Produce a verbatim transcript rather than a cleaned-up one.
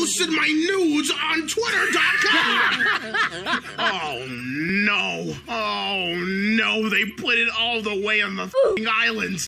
posted my nudes on Twitter dot com. Oh, no. Oh, no. They put it all the way on the f***ing islands.